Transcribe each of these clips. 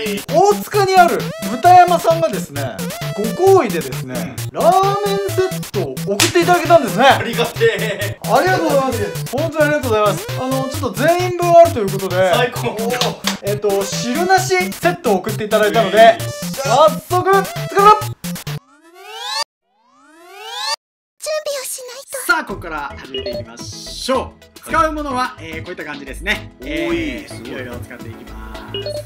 大塚にある豚山さんがですね、ご厚意でですね、ラーメンセットを送っていただけたんですね。 ありがてえ。 ありがとうございます。本当にありがとうございます。ちょっと全員分あるということで、 最高。 汁なしセットを送っていただいたので、早速作ろう。さあ、ここから始めていきましょう。使うものは、こういった感じですね。いろいろ使っていきます。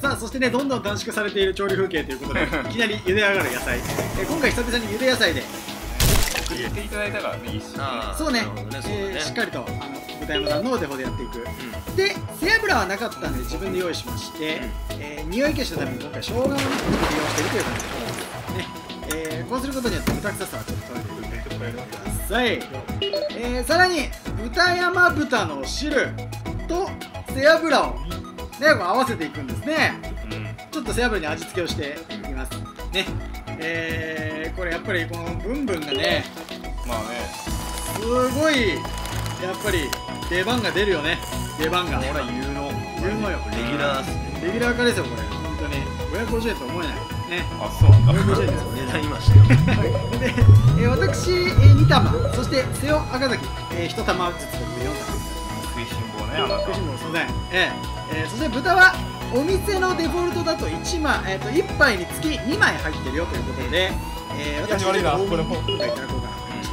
さあ、そしてね、どんどん短縮されている調理風景ということで、いきなり茹で上がる野菜。今回久々に茹で野菜で送っていただいたからね、一緒に。 そうね、しっかりと豚山さんのお手法でやっていく。で、背脂はなかったんで自分で用意しまして、匂い消しのために今回生姜を利用しているという感じですね。こうすることによって豚臭さはちょっと取れているのでください。さらに豚山豚の汁と背脂をね、合わせていくんですね。ちょっと背脂に味付けをしていきますね。これやっぱりこのブンブンがね、 まあね、 すごいやっぱり出番が出るよね。出番がほら言うのよ。 レギュラーっすね。 レギュラー化ですよこれ。本当に550円とは思えないね。 あ、そうなんだ。 550円ですよ。 値段言いましたよ。 で、私2玉、そして瀬尾赤崎1玉ずつという4玉。 食いしん坊ね、あなた。 食いしん坊、すみません。そして豚はお店のデフォルトだと1杯につき2枚入ってるよということで、私は今回いただこうかなと思いまして、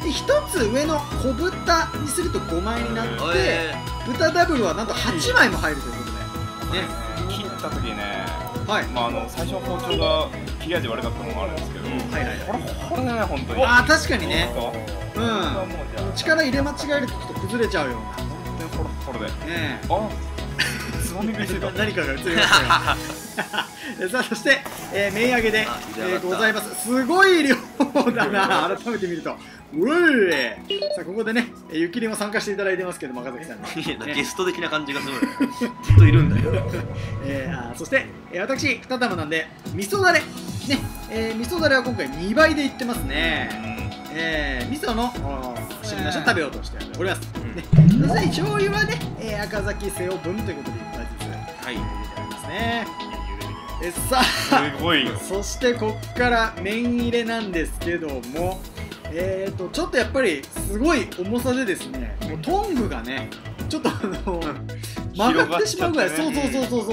で1つ上の小豚にすると5枚になって、豚ダブルはなんと8枚も入るということでね。 切った時ね、 はい、 まあ最初包丁が切れ味悪かったのもあるんですけど、これね、本当に。 ああ、確かにね。力入れ間違えるとちょっと崩れちゃうような。 これで。 あ、 つまみ食いしてた。 何かが映りましたよ。さあ、そして麺揚げでございます。すごい量だな、改めて見ると。さあ、ここでね、ゆきりも参加していただいてますけど、赤崎さんにゲスト的な感じがすごい。ずっといるんだよ。 そして私2玉なんで味噌だれね、味噌だれは今回2倍でいってますね。味噌の汁なしを食べようとしております。そして醤油はね、赤崎瀬尾分ということで1杯ずつ入れてありますね。さあ、 すごいよ。 そしてこっから麺入れなんですけども、ちょっとやっぱりすごい重さでですね、もうトングがね、ちょっと曲がってしまうぐらい。そう。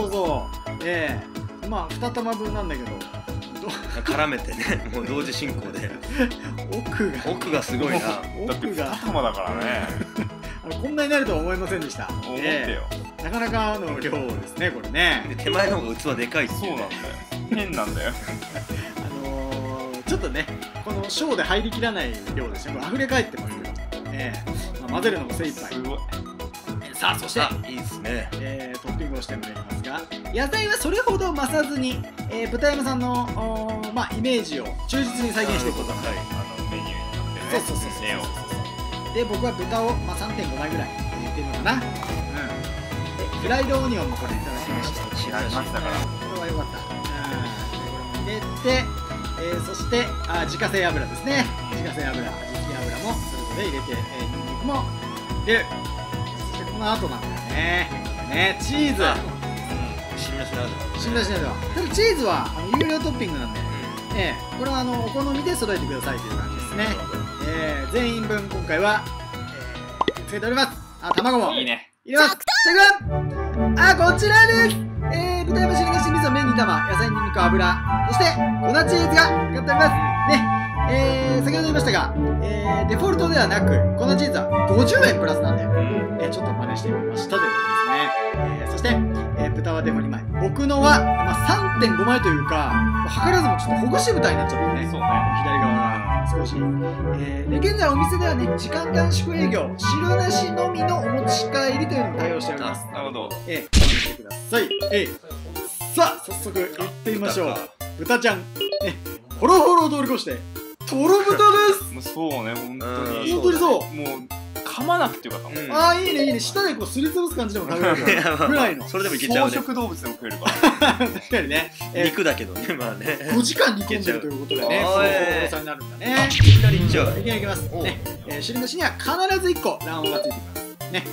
まあ2玉分なんだけど、 絡めてね、もう同時進行で。奥がすごいな。 奥が 2玉だからね。 こんなになるとは思いませんでした。 思ってよ。 なかなかの量ですね、これね。 手前の方が器でかいっていう。 そうなんだよ。変なんだよ。 ちょっとね、このショーで入りきらない量ですね。溢れ返ってますけど、混ぜるのも精一杯。さあ、そしていいですね。 トッピングをしてまいりますが、野菜はそれほど増さずに、豚山さんのイメージを忠実に再現していくことがメニューになってね。 そうで、僕は豚を3.5枚ぐらい入れてるのかな。フライドオニオンもこれいただきまして、 知らんましたから。 これは良かった。これも入れて、そして自家製油ですね。自家製油、味付け油もそれぞれ入れて、ニンニクも入れる。そしてこの後なんだよね。チーズ。 汁なしなど。 汁なしなど。ただチーズは有料トッピングなんで、これはお好みで揃えてくださいという感じですね。全員分今回はつけております。卵もいいね。 入れます。こちらです。豚山汁なし味噌麺2玉、野菜、ニンニク、油、そして粉チーズがかかっておりますね。先ほど言いましたが、デフォルトではなく粉チーズは50円プラスなんで、ちょっと真似してみましたということですね。そして、豚はデモ2枚、僕のは、3.5 枚というか、図らずもちょっとほぐし豚になっちゃってね。 そうね。 左側が少し。で、現在お店ではね、時間短縮営業、汁なしのみのお持ち帰りというのも対応しております。 なるほど。 見てください。さあ、早速いってみましょう。豚ちゃん、ホロホロを通り越して、トロ豚です。 そうね、本当に。 本当にそう。 もう噛まなくてよかったもん。 いいね。舌でこうすりつぶす感じでも食べれるぐらいの。 それでもいけちゃうね。 草食動物でも食えるから。 確かにね。 肉だけどね、まあね。 5時間煮込んでるということでね、その重さになるんだね。 いきなりいっちゃう。 いきなりいきます。汁なしには必ず1個卵黄がついてきます。ね。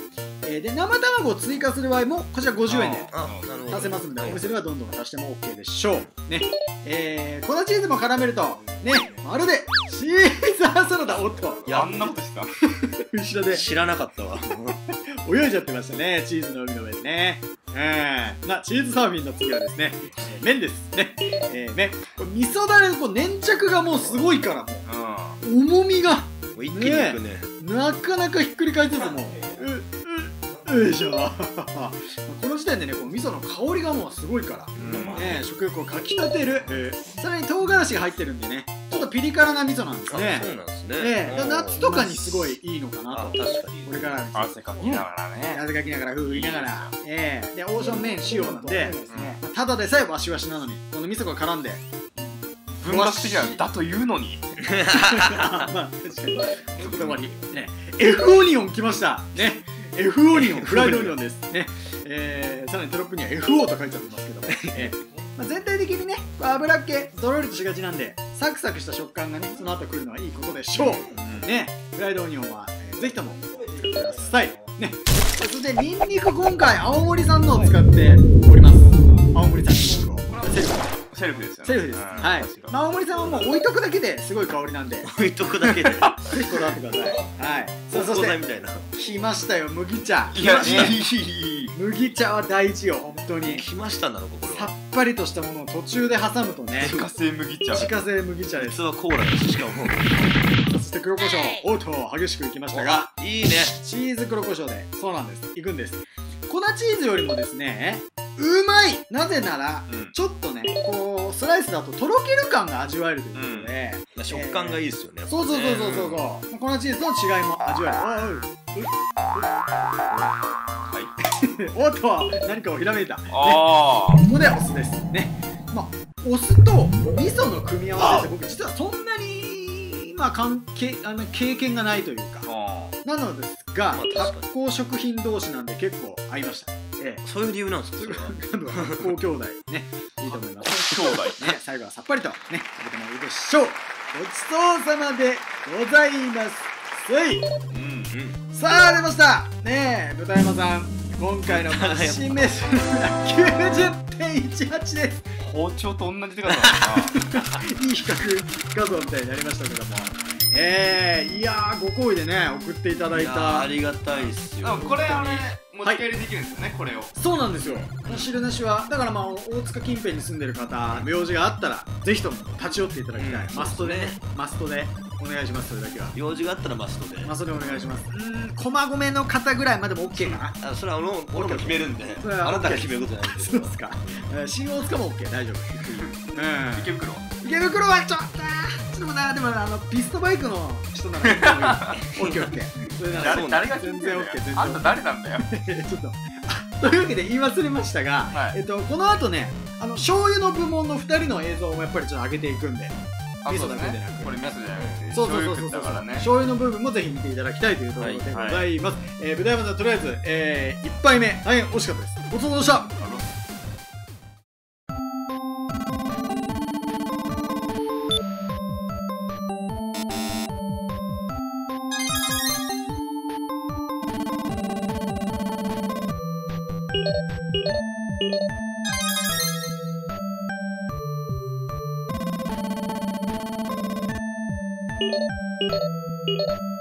で生卵を追加する場合もこちら50円で出足せますので、お店ではどんどん足しても OK でしょうね。粉チーズも絡めるとね、まるでシーザーサラダ。おっと、 あんなことした後ろで知らなかったわ。 泳いじゃってましたね、チーズの海の上でね。チーズサーフィンの次はですね、麺ですね。麺、これ味噌だれのこう粘着がもうすごいから、もう重みが一気にいくね。 なかなかひっくり返せず、もうよいしょ。この時点でね、こう味噌の香りがもうすごいから、食欲をかきたてる。さらに唐辛子が入ってるんでね、ちょっとピリ辛な味噌なんですね。 そうなんですね。 夏とかにすごいいいのかなと。 確かに。 これから汗かきながらね。 汗かきながら、風吹りながら。で、オーシャン麺仕様なんで、ただでさえわしわしなのに、この味噌が絡んで。 文学的だというのに。 まあ、確かに。こだわり。F オニオン来ましたね。F オニオン、フライドオニオンですね。さらにテロップには FO と書いてありますけども、全体的にね、油っ気ドロリとしがちなんで、サクサクした食感がね、その後来るのはいいことでしょうね。フライドオニオンはぜひとも作ってくださいね。そしてニンニク、今回青森産のを使っております。青森産ニンニクをセルフですよね。 セルフです。はい。青森さんはもう置いとくだけですごい香りなんで。 置いとくだけで。ぜひこだわってください。はい。そして来ましたよ、麦茶。 いや、 麦茶は大事よ、本当に。 来ましたなのか、これは。 さっぱりとしたものを途中で挟むとね。 自家製麦茶。 自家製麦茶です。 実はコーラです、しかも。 そして黒胡椒、おっと激しくいきましたが、 いいね。 チーズ黒胡椒で、そうなんです。いくんです。粉チーズよりもですね、うまい。なぜなら、ちょっとね、こうスライスだととろける感が味わえるということで、 食感がいいですよね。 そう。粉チーズの違いも味わえる。おっと、何かをひらめいた。ここでお酢ですね。まあ、お酢と味噌の組み合わせって僕実はそんなに経験がないというか、なのですが、発酵食品同士なんで結構合いました。 そういう理由なんですか。 発酵兄弟ね、いいと思います。兄弟ね、最後はさっぱりとね食べてもいいでしょう。ごちそうさまでございます。さあ出ましたね、豚山さん、今回のマシメシ90.18 です。 包丁と同じ手方だな。 いい比較画像みたいになりましたけども、いやー、ご好意でね送っていただいた。 ありがたいっすよ。 これ持ち帰りできるんですよね、これを。 そうなんですよ。汁なしはだから、まあ大塚近辺に住んでる方、用事があったらぜひとも立ち寄っていただきたい。マストでね、マストでお願いします。それだけは用事があったらマストでお願いします。駒込の方ぐらいまでも OK かな。 それは俺も決めるんで、あなたが決めることじゃないんで。 そうですか。新大塚も OK、大丈夫。 池袋はちょっとな、でもピストバイクの人なら OK。 誰が全然 OK。 あんた誰なんだよ。 ちょっとというわけで言い忘れましたが、この後ね、醤油の部門の2人の映像もやっぱりちょっと上げていくんで、味噌だけでなく、 これ味噌じゃなくてそう醤油の部分もぜひ見ていただきたいというところでございます。豚山さん、とりあえず1杯目大変惜しかったです。ごちそうさまでした。 you